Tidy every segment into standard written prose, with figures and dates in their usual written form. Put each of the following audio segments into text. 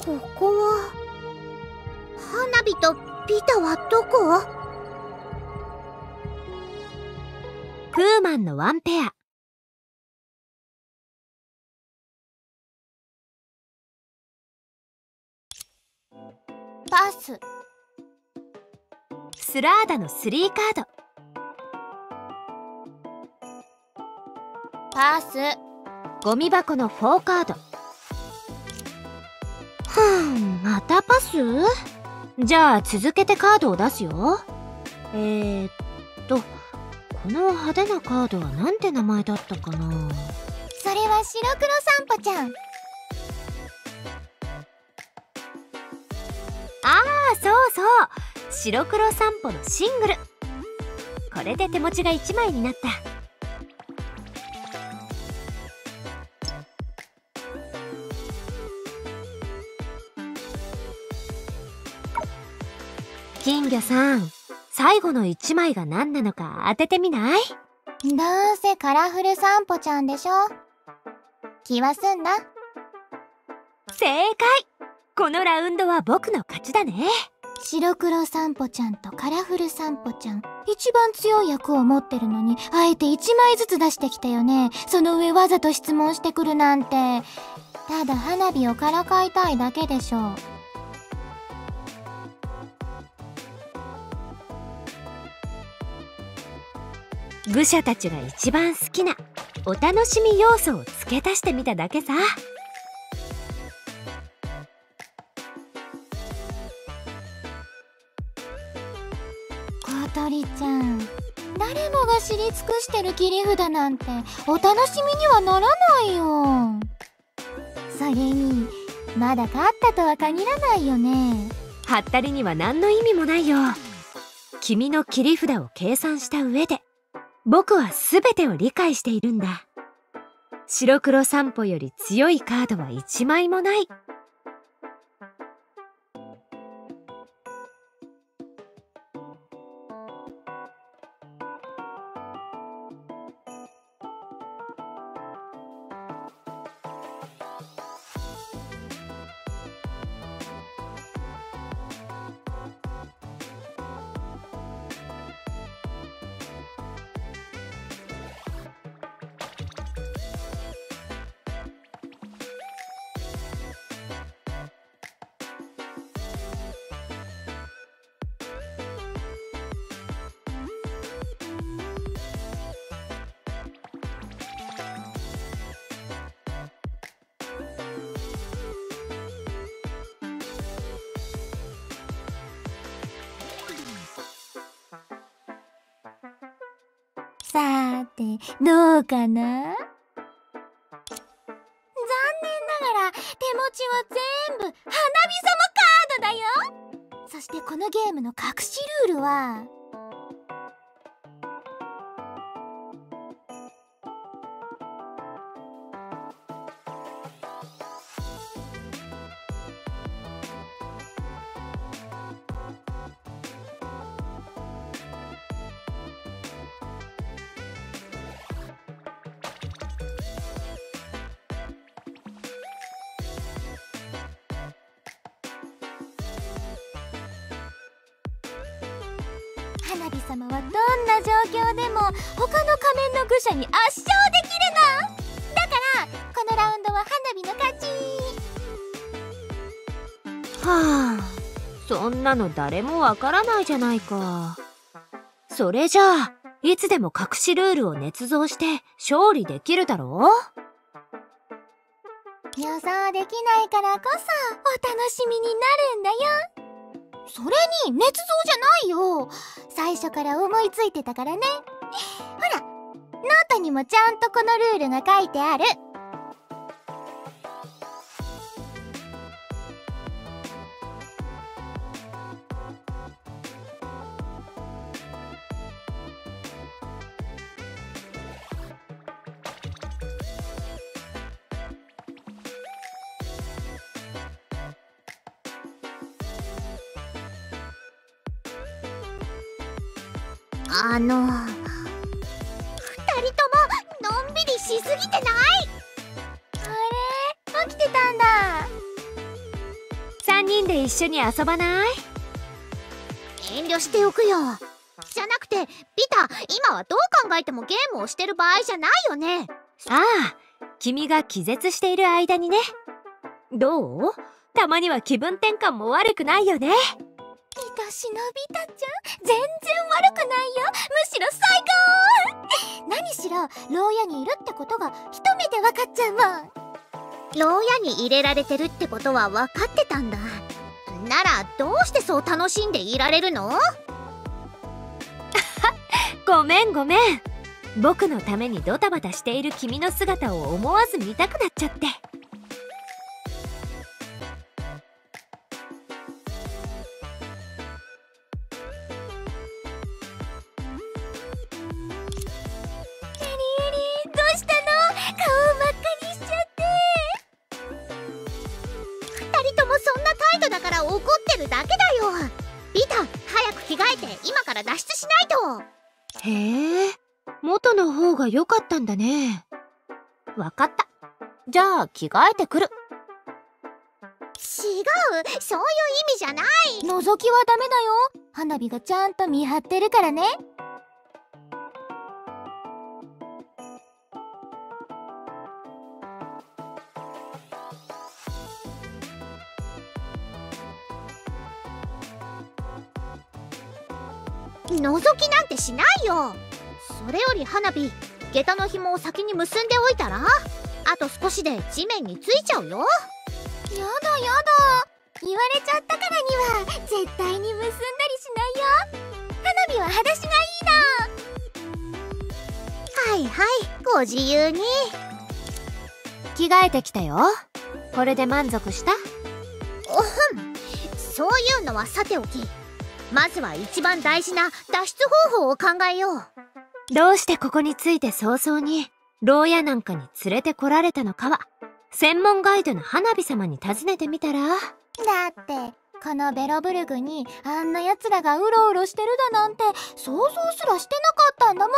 ここは花火とピタはどこ？ プーマンのワンペア。 パス。 スラーダの3カード。 パス。 ゴミ箱の4カード。またパス？じゃあ続けてカードを出すよ。この派手なカードはなんて名前だったかな。 それは白黒散歩ちゃん。 そうそう、白黒散歩のシングル。これで手持ちが1枚になった。金魚さん、最後の1枚が何なのか当ててみない？ どうせカラフル散歩ちゃんでしょ。気はすんな。 正解！このラウンドは僕の勝ちだね。 白黒散歩ちゃんとカラフル散歩ちゃん、一番強い役を持ってるのに、あえて1枚ずつ出してきたよね。その上わざと質問してくるなんて。ただ花火をからかいたいだけでしょ。 愚者たちが一番好きなお楽しみ要素を付け足してみただけさ。 小鳥ちゃん、誰もが知り尽くしてる切り札なんてお楽しみにはならないよ。それにまだ勝ったとは限らないよね。 はったりには何の意味もないよ。君の切り札を計算した上で僕は全てを理解しているんだ。白黒散歩より強いカードは1枚もない。 さーて、どうかな？残念ながら手持ちは全部花火様カードだよ。そしてこのゲームの隠しルールは、花火様はどんな状況でも他の仮面の愚者に圧勝できるの。だからこのラウンドは花火の勝ち。 はあ、そんなの誰もわからないじゃないか。それじゃあいつでも隠しルールを捏造して勝利できるだろう。 予想できないからこそお楽しみになるんだよ。それに捏造じゃないよ。最初から思いついてたからね。ほら、ノートにもちゃんとこのルールが書いてある。二人とものんびりしすぎてない？あれ、起きてたんだ。 一緒に遊ばない？ 遠慮しておくよ。じゃなくてピタ、今はどう考えてもゲームをしてる場合じゃないよね。 ああ、君が気絶している間にね。どう？たまには気分転換も悪くないよね。 愛しのビタちゃん、全然悪くないよ。むしろ最高。何しろ牢屋にいるってことが一目で分かっちゃうもん。牢屋に入れられてるってことは分かってたんだ。ならどうしてそう楽しんでいられるの？ ごめんごめん。僕のためにドタバタしている君の姿を思わず見たくなっちゃって。 どうしたの？顔真っ赤にしちゃって。二人ともそんな態度だから怒ってるだけだよ。ビタ、早く着替えて今から脱出しないと。 へえ、元の方が良かったんだね。わかった。じゃあ着替えてくる。 違う、そういう意味じゃない。覗きはダメだよ。花火がちゃんと見張ってるからね。覗きなんてしないよ。それより花火、下駄の紐を先に結んでおいたら？あと少しで地面についちゃうよ。やだやだ、言われちゃったからには絶対に結んだりしないよ。花火は裸足がいいの。はいはい、ご自由に。 着替えてきたよ。これで満足した？ そういうのはさておき、まずは一番大事な脱出方法を考えよう。 どうしてここに着いて早々に牢屋なんかに連れてこられたのかは、専門ガイドの花火様に尋ねてみたら？ だってこのベロブルグにあんな奴らがうろうろしてるだなんて想像すらしてなかったんだもん。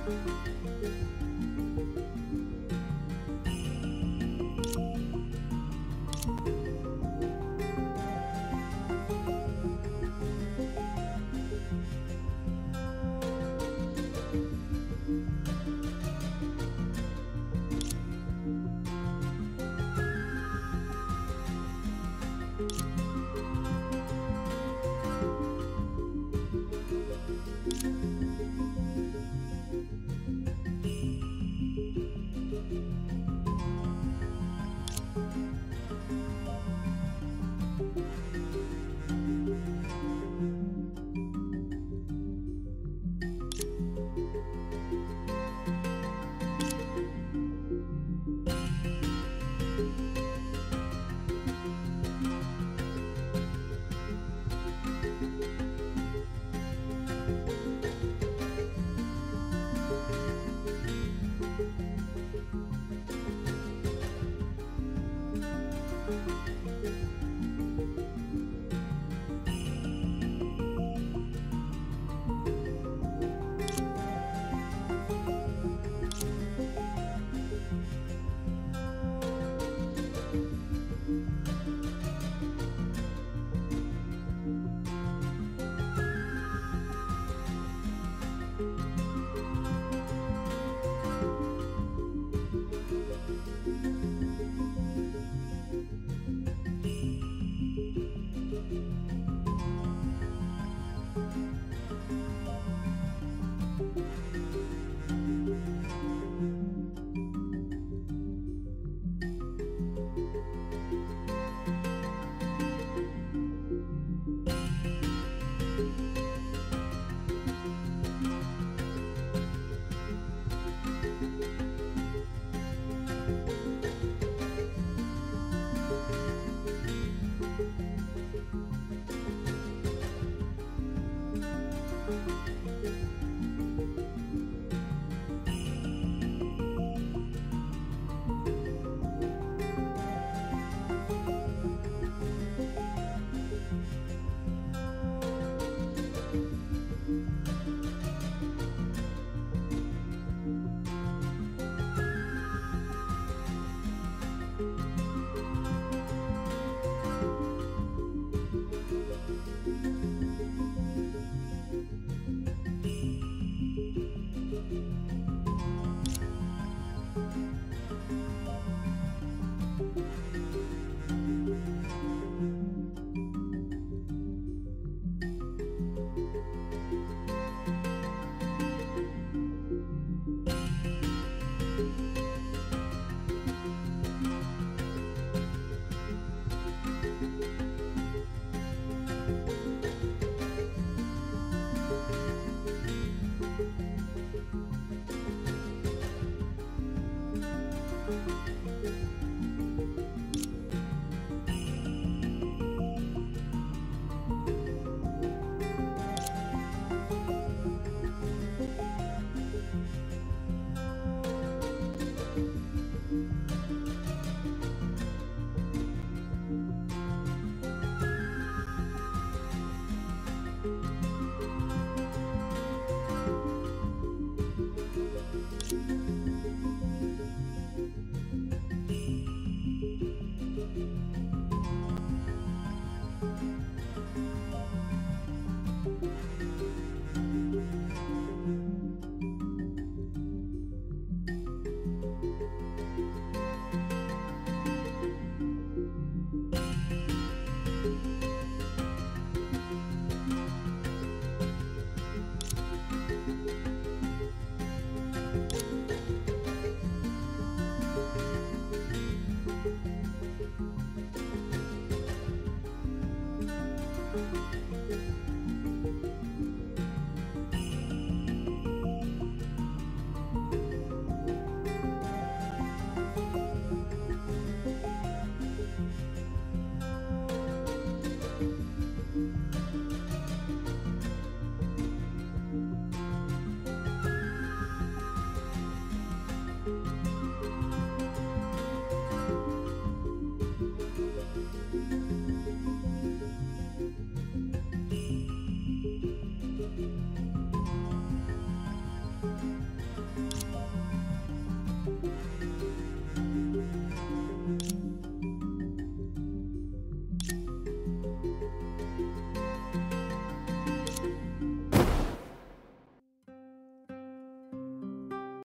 ん。